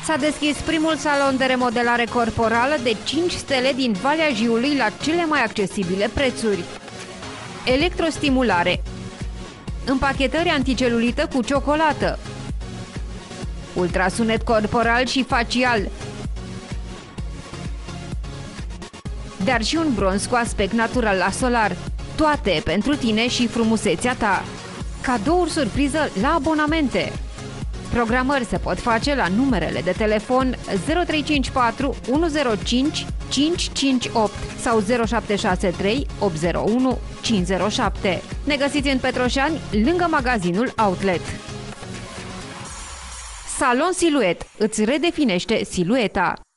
S-a deschis primul salon de remodelare corporală de 5 stele din Valea Jiului la cele mai accesibile prețuri. Electrostimulare, împachetări anticelulită cu ciocolată, ultrasunet corporal și facial, dar și un bronz cu aspect natural la solar. Toate pentru tine și frumusețea ta. Cadouri surpriză la abonamente. Programări se pot face la numerele de telefon 0354 105 558 sau 0763 801 507. Ne găsiți în Petroșani, lângă magazinul Outlet. Salon Siluet îți redefinește silueta.